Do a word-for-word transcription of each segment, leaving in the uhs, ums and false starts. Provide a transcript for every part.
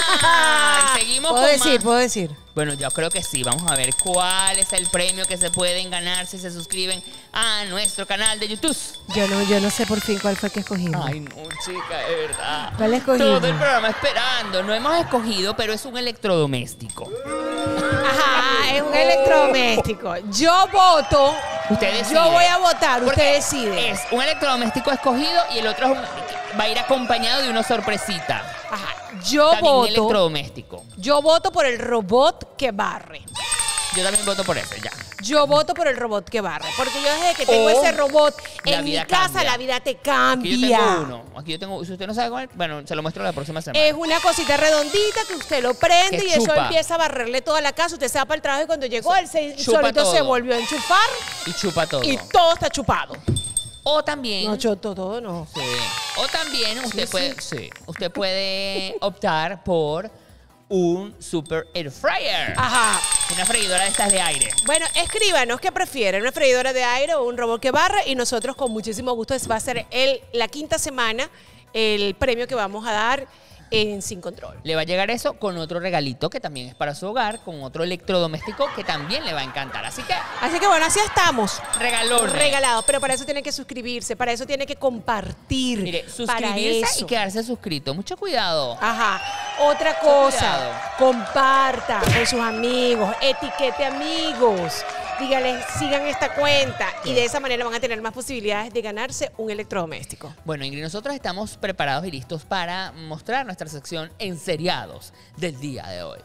Seguimos ¿Puedo con decir? más. ¿Puedo decir? Bueno, yo creo que sí. Vamos a ver cuál es el premio que se pueden ganar si se suscriben a nuestro canal de YouTube. Yo no, yo no sé por fin cuál fue que escogí. Ay, no, chica, de verdad. ¿Cuál escogimos? Todo el programa esperando. No hemos escogido, pero es un electrodoméstico. Ajá, es un electrodoméstico. Yo voto. Usted decide. Yo voy a votar, Porque usted decide. Es un electrodoméstico escogido y el otro es un- va a ir acompañado de una sorpresita. Ajá, yo También un voto. electrodoméstico. Yo voto por el robot que barre. Yo también voto por ese, ya. Yo voto por el robot que barre. Porque yo desde que tengo O ese robot la en mi vida casa, cambia. la vida te Aquí cambia. yo tengo uno. Aquí yo tengo. Si usted no sabe cuál, bueno, se lo muestro la próxima semana. Es una cosita redondita que usted lo prende Que y eso chupa. empieza a barrerle toda la casa. Usted se va para el trabajo y cuando llegó, él se, Chupa solito todo. se volvió a enchufar Y chupa todo. y todo está chupado. O también. No, yo todo no. Sí. O también usted Sí, puede. Sí. Usted puede optar por un super air fryer. Ajá. Una freidora de estas de aire. Bueno, escríbanos qué prefieren, una freidora de aire o un robot que barra y nosotros con muchísimo gusto va a ser el, la quinta semana el premio que vamos a dar en Sin Control. Le va a llegar eso con otro regalito que también es para su hogar, con otro electrodoméstico que también le va a encantar. Así que, Así que bueno, así estamos. regalón. Regalado, pero para eso tiene que suscribirse, para eso tiene que compartir. Mire, para suscribirse eso. y quedarse suscrito. Mucho cuidado. Ajá. Otra cosa, cuidado. comparta con sus amigos, etiquete amigos, dígales, sigan esta cuenta y de esa manera van a tener más posibilidades de ganarse un electrodoméstico. Bueno, Ingrid, nosotros estamos preparados y listos para mostrar nuestra sección en seriados del día de hoy.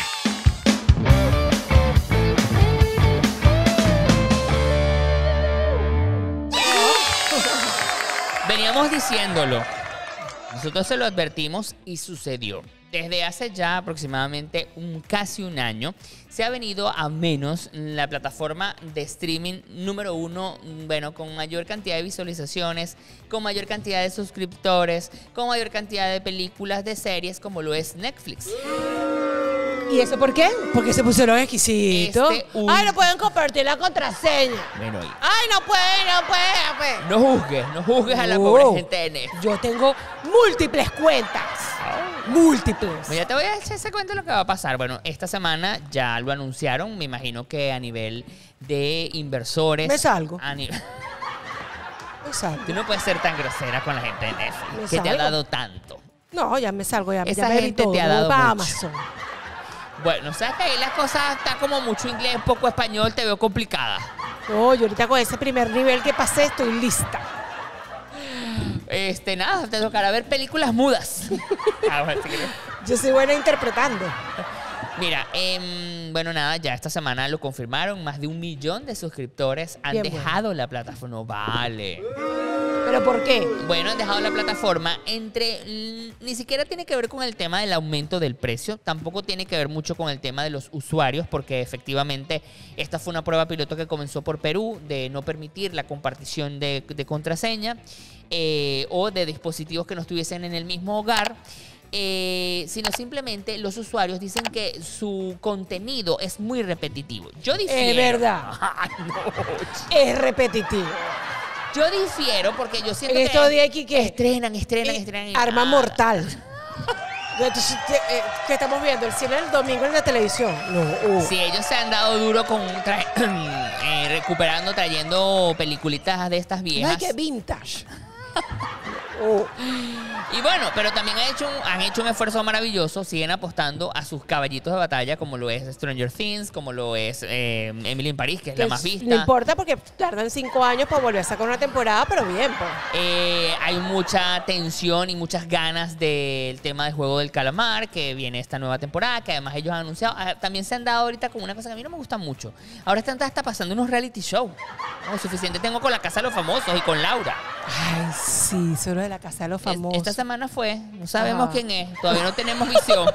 Veníamos diciéndolo. Nosotros se lo advertimos y sucedió. Desde hace ya aproximadamente un, casi un año, se ha venido a menos la plataforma de streaming número uno, bueno, con mayor cantidad de visualizaciones, con mayor cantidad de suscriptores, con mayor cantidad de películas, de series, como lo es Netflix. ¿Y eso por qué? Porque se pusieron exquisitos. Este un- Ay, no pueden compartir la contraseña. Bueno, y Ay, no pueden, no pueden, no pueden. no juzgues, no juzgues a la No. pobre gente de Netflix. Yo tengo múltiples cuentas. Múltiples. Bueno, ya te voy a echar ese cuento de lo que va a pasar. Bueno, esta semana ya lo anunciaron, me imagino que a nivel de inversores. Me salgo. A ni- Exacto. Tú no puedes ser tan grosera con la gente de Netflix, Me que te ha salgo. dado tanto. No, ya me salgo, ya, Esa ya me vi gente todo. te ha Me voy dado para mucho. Amazon. Bueno, sabes que ahí las cosas están como mucho inglés, poco español, te veo complicada. No, yo ahorita con ese primer nivel que pasé estoy lista. Este, nada, te tocará ver películas mudas. Ah, bueno, sí que no. Yo soy buena interpretando. Mira, em, bueno, nada, ya esta semana lo confirmaron. Más de un millón de suscriptores han Bien, bueno. dejado la plataforma. No vale. ¿Pero por qué? Bueno, han dejado la plataforma entre... l- Ni siquiera tiene que ver con el tema del aumento del precio. Tampoco tiene que ver mucho con el tema de los usuarios, porque efectivamente esta fue una prueba piloto que comenzó por Perú de no permitir la compartición de, de contraseña eh, o de dispositivos que no estuviesen en el mismo hogar. Eh, sino simplemente los usuarios dicen que su contenido es muy repetitivo. Yo difiero. Es verdad. Ay, no. Es repetitivo. Yo difiero porque yo siento En que estos días aquí que estrenan, estrenan, Eh, estrenan. y Arma nada. mortal. Entonces, ¿qué, eh, qué estamos viendo? El cine del domingo en la televisión. No. oh. Sí, ellos se han dado duro con tra- eh, recuperando, trayendo peliculitas de estas Ay, viejas. qué vintage. Oh. Y bueno, pero también han hecho, un, han hecho un esfuerzo maravilloso, siguen apostando a sus caballitos de batalla, como lo es Stranger Things, como lo es eh, Emily en París, que es la Que más s- vista. No importa porque tardan cinco años para volver a sacar una temporada, pero bien, pues. Eh, hay mucha tensión y muchas ganas del tema del juego del calamar, que viene esta nueva temporada, que además ellos han anunciado. Ah, también se han dado ahorita con una cosa que a mí no me gusta mucho. Ahora están hasta pasando unos reality shows. Como suficiente tengo con La Casa de los Famosos y con Laura. Ay, sí, solo de la casa de los Es- famosos. Esta semana fue, no sabemos Ajá. quién es, todavía no tenemos visión.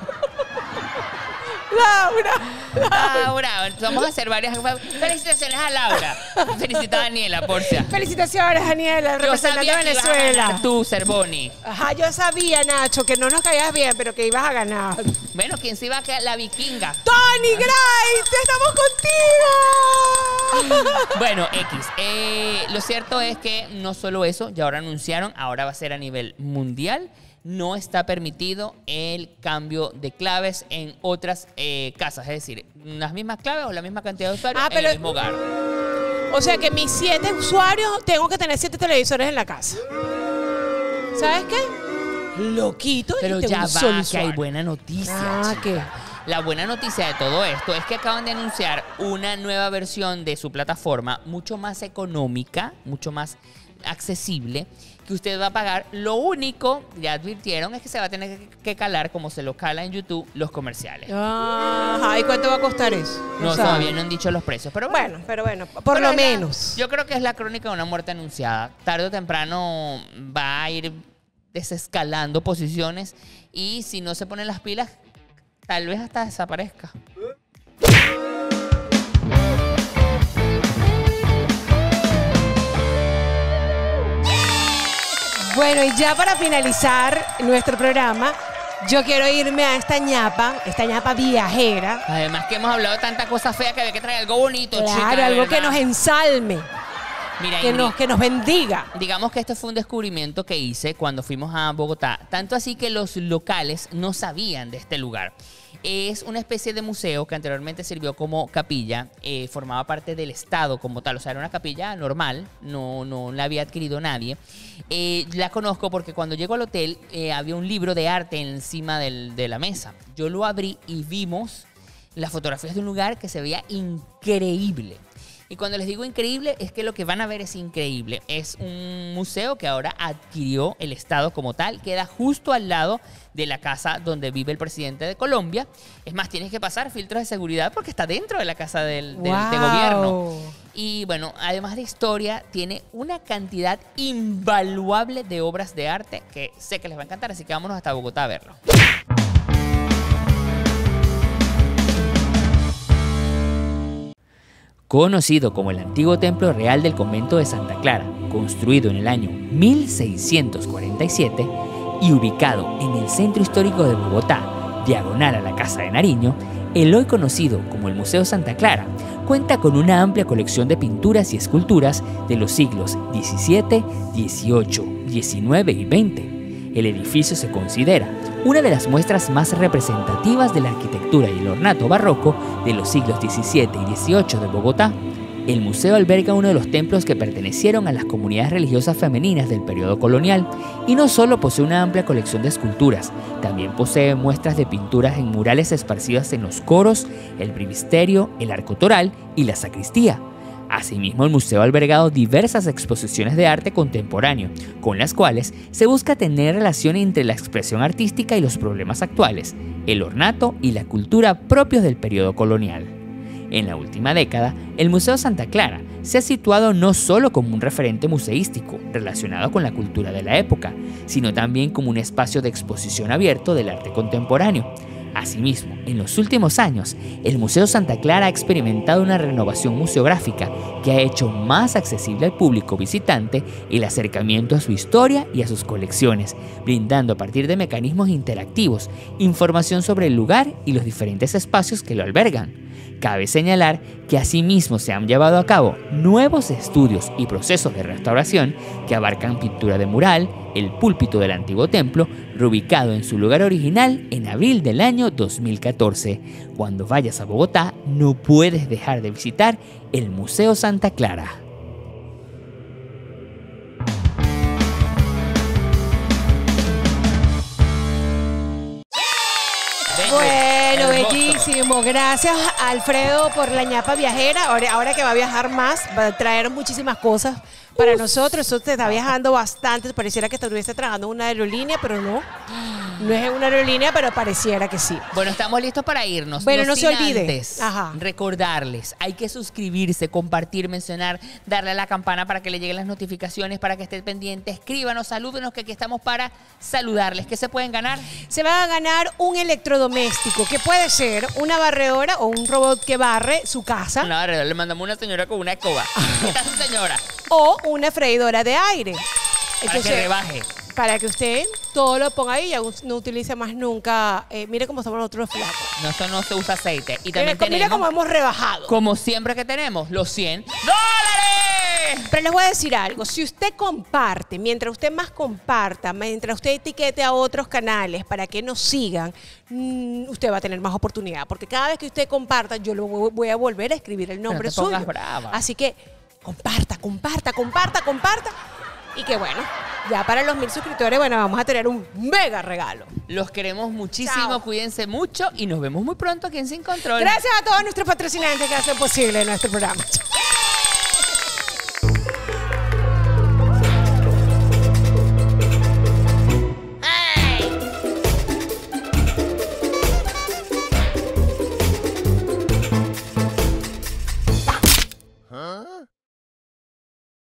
Laura. Laura, vamos a hacer varias. Felicitaciones a Laura. Felicita a Daniela, Porcia. Felicitaciones, Daniela, Yo representando a sabía que ibas a Venezuela. ganar tú, Cervoni. Ajá, yo sabía, Nacho, que no nos caías bien, pero que ibas a ganar. Bueno, ¿quién se iba a quedar? La vikinga. ¡Tony Gray! ¡Estamos contigo! Bueno, X. Eh, lo cierto es que no solo eso, ya ahora anunciaron, ahora va a ser a nivel mundial, no está permitido el cambio de claves en otras eh, casas. Es decir, las mismas claves o la misma cantidad de usuarios Ah, en pero- el mismo hogar. O sea que mis siete usuarios tengo que tener siete televisores en la casa. ¿Sabes qué? Lo quito Pero y tengo ya un solo va, que hay usuario. buena noticia. Ah, chica. ¿qué? La buena noticia de todo esto es que acaban de anunciar una nueva versión de su plataforma mucho más económica, mucho más accesible, que usted va a pagar. Lo único, ya advirtieron, es que se va a tener que- que calar, como se lo cala en YouTube, los comerciales. Ajá, ¿y cuánto va a costar eso? No, sabe. todavía no han dicho los precios, pero bueno. Bueno, pero bueno, por Pero lo es la- menos. yo creo que es la crónica de una muerte anunciada. Tarde o temprano va a ir desescalando posiciones y si no se ponen las pilas, tal vez hasta desaparezca. Bueno, y ya para finalizar nuestro programa, yo quiero irme a esta ñapa, esta ñapa viajera. Además que hemos hablado de tanta cosa fea que había que traer algo bonito, chica, Claro, de algo que verdad. nos ensalme, Mira, que Ingrid, nos, que nos bendiga. digamos que este fue un descubrimiento que hice cuando fuimos a Bogotá. Tanto así que los locales no sabían de este lugar. Es una especie de museo que anteriormente sirvió como capilla, eh, formaba parte del Estado como tal, o sea, era una capilla normal, no, no la había adquirido nadie. Eh, la conozco porque cuando llego al hotel eh, había un libro de arte encima del- de la mesa. Yo lo abrí y vimos las fotografías de un lugar que se veía increíble. Y cuando les digo increíble, es que lo que van a ver es increíble. Es un museo que ahora adquirió el Estado como tal. Queda justo al lado de la casa donde vive el presidente de Colombia. Es más, tienes que pasar filtros de seguridad porque está dentro de la casa del, del- de Wow. gobierno. Y bueno, además de historia, tiene una cantidad invaluable de obras de arte que sé que les va a encantar. Así que vámonos hasta Bogotá a verlo. Conocido como el antiguo templo real del convento de Santa Clara, construido en el año mil seiscientos cuarenta y siete y ubicado en el centro histórico de Bogotá, diagonal a la Casa de Nariño, el hoy conocido como el Museo Santa Clara cuenta con una amplia colección de pinturas y esculturas de los siglos diecisiete, dieciocho, diecinueve y veinte. El edificio se considera una de las muestras más representativas de la arquitectura y el ornato barroco de los siglos diecisiete y dieciocho de Bogotá. El museo alberga uno de los templos que pertenecieron a las comunidades religiosas femeninas del periodo colonial y no solo posee una amplia colección de esculturas, también posee muestras de pinturas en murales esparcidas en los coros, el presbiterio, el arco toral y la sacristía. Asimismo, el museo ha albergado diversas exposiciones de arte contemporáneo, con las cuales se busca tener relación entre la expresión artística y los problemas actuales, el ornato y la cultura propios del periodo colonial. En la última década, el Museo Santa Clara se ha situado no solo como un referente museístico relacionado con la cultura de la época, sino también como un espacio de exposición abierto del arte contemporáneo. Asimismo, en los últimos años, el Museo Santa Clara ha experimentado una renovación museográfica que ha hecho más accesible al público visitante el acercamiento a su historia y a sus colecciones, brindando a partir de mecanismos interactivos información sobre el lugar y los diferentes espacios que lo albergan. Cabe señalar que asimismo se han llevado a cabo nuevos estudios y procesos de restauración que abarcan pintura de mural, el púlpito del antiguo templo, reubicado en su lugar original en abril del año dos mil catorce. Cuando vayas a Bogotá, no puedes dejar de visitar el Museo Santa Clara. Bueno, Hermoso. bellísimo. Gracias, Alfredo, por la ñapa viajera. Ahora, ahora que va a viajar más, va a traer muchísimas cosas para nosotros. Eso te está viajando bastante. Pareciera que estuviese trabajando en una aerolínea, pero no. No es en una aerolínea, pero pareciera que sí. Bueno, estamos listos para irnos. Bueno, no sin se olvide. antes Ajá. recordarles, hay que suscribirse, compartir, mencionar, darle a la campana para que le lleguen las notificaciones, para que estén pendientes. Escríbanos, salúdenos, que aquí estamos para saludarles. ¿Qué se pueden ganar? Se va a ganar un electrodoméstico, que puede ser una barredora o un robot que barre su casa, Una barrera, le mandamos una señora con una escoba. ¿Qué está su señora? o una freidora de aire. Para que rebaje. para que usted todo lo ponga ahí y ya no utilice más nunca. Eh, mire cómo somos nosotros flacos. No, eso no se usa aceite. Y también Mira, tenemos, mira cómo hemos rebajado. como siempre que tenemos, los cien dólares. Pero les voy a decir algo, si usted comparte, mientras usted más comparta, mientras usted etiquete a otros canales para que nos sigan, mmm, usted va a tener más oportunidad, porque cada vez que usted comparta, yo lo voy a volver a escribir el nombre no te pongas suyo. brava. Así que comparta, comparta, comparta, comparta. Y que bueno, ya para los mil suscriptores, bueno, vamos a tener un mega regalo. Los queremos muchísimo, Chao. cuídense mucho y nos vemos muy pronto aquí en Sin Control. Gracias a todos nuestros patrocinantes que hacen posible nuestro programa.